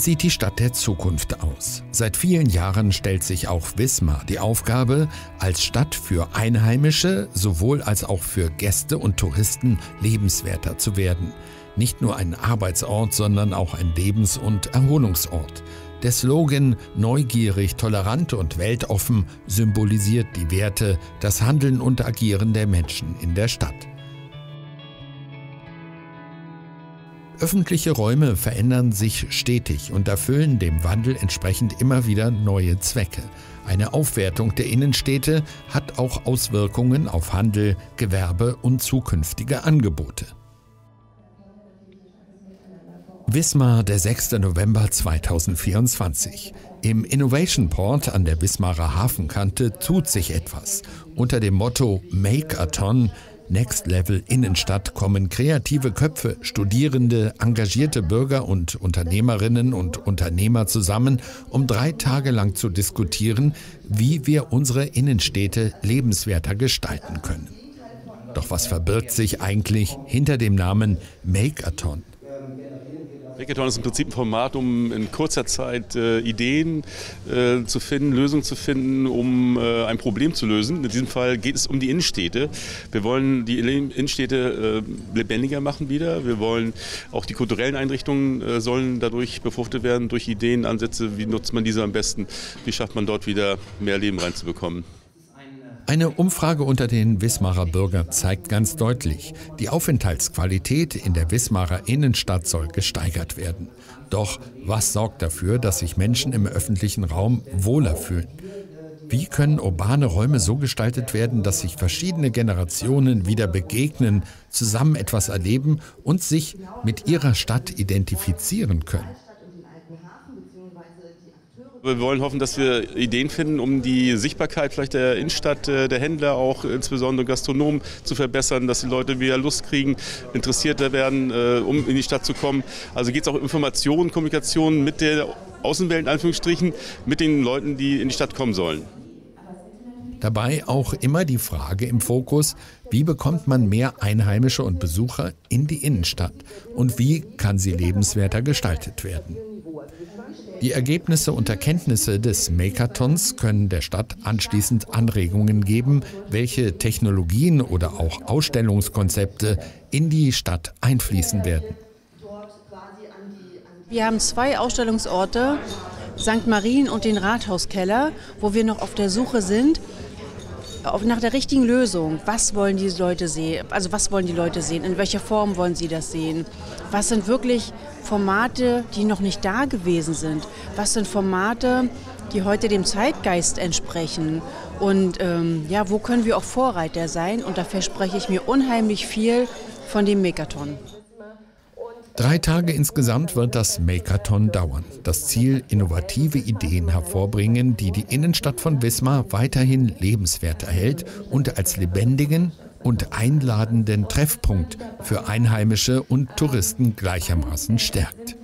sieht die Stadt der Zukunft aus? Seit vielen Jahren stellt sich auch Wismar die Aufgabe, als Stadt für Einheimische sowohl als auch für Gäste und Touristen lebenswerter zu werden. Nicht nur ein Arbeitsort, sondern auch ein Lebens- und Erholungsort. Der Slogan „Neugierig, tolerant und weltoffen" symbolisiert die Werte, das Handeln und Agieren der Menschen in der Stadt. Öffentliche Räume verändern sich stetig und erfüllen dem Wandel entsprechend immer wieder neue Zwecke. Eine Aufwertung der Innenstädte hat auch Auswirkungen auf Handel, Gewerbe und zukünftige Angebote. Wismar, der 6. November 2024. Im Innovation Port an der Wismarer Hafenkante tut sich etwas. Unter dem Motto Make-a-Ton, Next Level Innenstadt, kommen kreative Köpfe, Studierende, engagierte Bürger und Unternehmerinnen und Unternehmer zusammen, um 3 Tage lang zu diskutieren, wie wir unsere Innenstädte lebenswerter gestalten können. Doch was verbirgt sich eigentlich hinter dem Namen Make-a-Ton? Make-a-Ton ist im Prinzip ein Format, um in kurzer Zeit Ideen zu finden, Lösungen zu finden, um ein Problem zu lösen. In diesem Fall geht es um die Innenstädte. Wir wollen die Innenstädte lebendiger machen wieder. Wir wollen auch die kulturellen Einrichtungen sollen dadurch befruchtet werden, durch Ideen, Ansätze. Wie nutzt man diese am besten? Wie schafft man dort wieder mehr Leben reinzubekommen? Eine Umfrage unter den Wismarer Bürgern zeigt ganz deutlich, die Aufenthaltsqualität in der Wismarer Innenstadt soll gesteigert werden. Doch was sorgt dafür, dass sich Menschen im öffentlichen Raum wohler fühlen? Wie können urbane Räume so gestaltet werden, dass sich verschiedene Generationen wieder begegnen, zusammen etwas erleben und sich mit ihrer Stadt identifizieren können? Wir wollen hoffen, dass wir Ideen finden, um die Sichtbarkeit vielleicht der Innenstadt, der Händler, auch insbesondere Gastronomen zu verbessern, dass die Leute wieder Lust kriegen, interessierter werden, um in die Stadt zu kommen. Also geht es auch um Informationen, Kommunikation mit der Außenwelt, in Anführungsstrichen, mit den Leuten, die in die Stadt kommen sollen. Dabei auch immer die Frage im Fokus, wie bekommt man mehr Einheimische und Besucher in die Innenstadt und wie kann sie lebenswerter gestaltet werden? Die Ergebnisse und Erkenntnisse des Make-a-Tons können der Stadt anschließend Anregungen geben, welche Technologien oder auch Ausstellungskonzepte in die Stadt einfließen werden. Wir haben 2 Ausstellungsorte, St. Marien und den Rathauskeller, wo wir noch auf der Suche sind nach der richtigen Lösung. Was wollen die Leute sehen? Also was wollen die Leute sehen? In welcher Form wollen sie das sehen? Was sind wirklich Formate, die noch nicht da gewesen sind? Was sind Formate, die heute dem Zeitgeist entsprechen? Und wo können wir auch Vorreiter sein? Und da verspreche ich mir unheimlich viel von dem Make-a-Ton. 3 Tage insgesamt wird das Make-a-Ton dauern. Das Ziel: innovative Ideen hervorbringen, die die Innenstadt von Wismar weiterhin lebenswert erhält und als lebendigen und einladenden Treffpunkt für Einheimische und Touristen gleichermaßen stärkt.